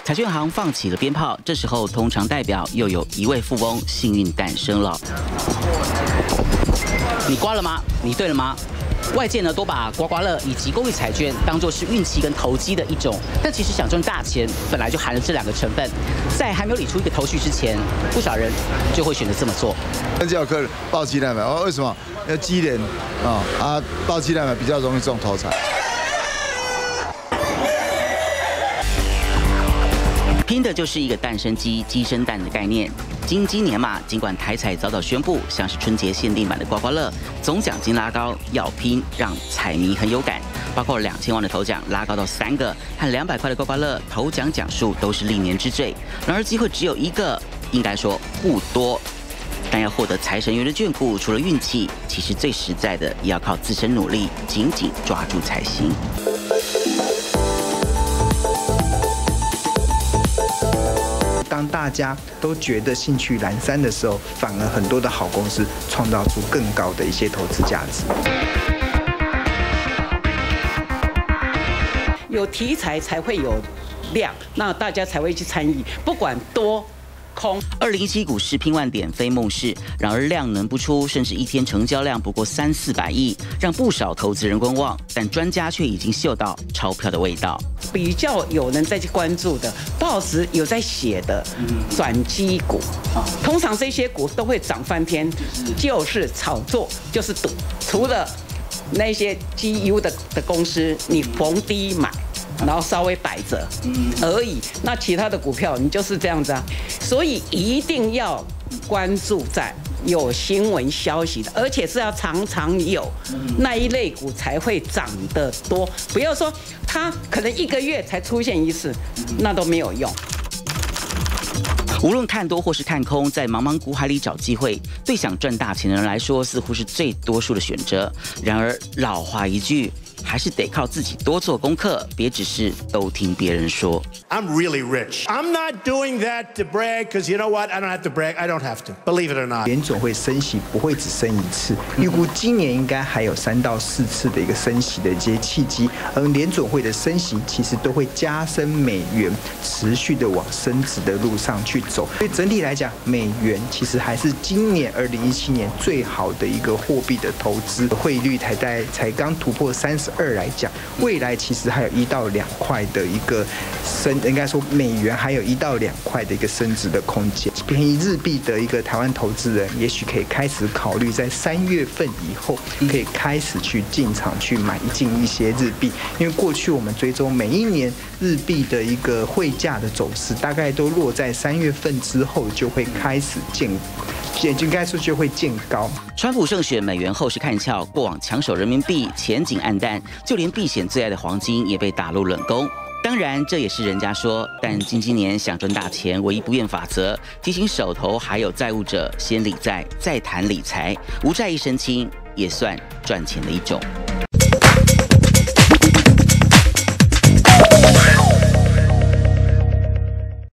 彩券行放起了鞭炮，这时候通常代表又有一位富翁幸运诞生了。你刮了吗？你对了吗？ 外界呢都把刮刮乐以及公益彩券当作是运气跟投机的一种，但其实想赚大钱本来就含了这两个成分，在还没有理出一个头绪之前，不少人就会选择这么做。 那就要客报期来买，为什么？要积点报期来买比较容易中头彩。 拼的就是一个蛋生鸡，鸡生蛋的概念。金鸡年嘛，尽管台彩早早宣布，像是春节限定版的刮刮乐，总奖金拉高，要拼，让彩迷很有感。包括2000万的头奖拉高到3个，和200块的刮刮乐头奖奖数都是历年之最。然而机会只有一个，应该说不多。但要获得财神爷的眷顾，除了运气，其实最实在的也要靠自身努力，紧紧抓住才行。 当大家都觉得兴趣阑珊的时候，反而很多的好公司创造出更高的一些投资价值。 有题材才会有量，那大家才会去参与，不管多。 2017股市拼万点非梦事，然而量能不出，甚至一天成交量不过300-400亿，让不少投资人观望。但专家却已经嗅到钞票的味道。 比较有人在去关注的，报纸有在写的转机股，通常这些股都会涨翻天，就是炒作，就是赌。除了那些绩优的公司，你逢低买。 然后稍微摆着而已，那其他的股票你就是这样子啊，所以一定要关注在有新闻消息的，而且是要常常有那一类股才会涨得多，不要说它可能1个月才出现一次，那都没有用。 无论看多或是看空，在茫茫股海里找机会，对想赚大钱的人来说，似乎是最多数的选择。然而，老话一句，还是得靠自己多做功课，别只是都听别人说。 I'm really rich. I'm not doing that to brag, because you know what? I don't have to brag. I don't have to. Believe it or not. 联准会升息不会只升一次，预估今年应该还有3到4次的一个升息的一些契机，而联准会的升息其实都会加深美元持续的往升值的路上去走。 所以整体来讲，美元其实还是今年2017年最好的一个货币的投资。汇率才刚突破32来讲，未来其实还有1到2块的一个应该说美元还有1到2块的一个升值的空间。便宜日币的一个台湾投资人，也许可以开始考虑在3月份以后，可以开始去进场去买进一些日币，因为过去我们追踪每一年日币的一个汇价的走势，大概都落在3月份之后就会开始应该说就会见高。 川普胜选，美元后市看俏，过往抢手人民币前景暗淡，就连避险最爱的黄金也被打入冷宫。当然，这也是人家说，但金鸡年想赚大钱，唯一不变法则，提醒手头还有债务者，先理债，再谈理财，无债一身轻，也算赚钱的一种。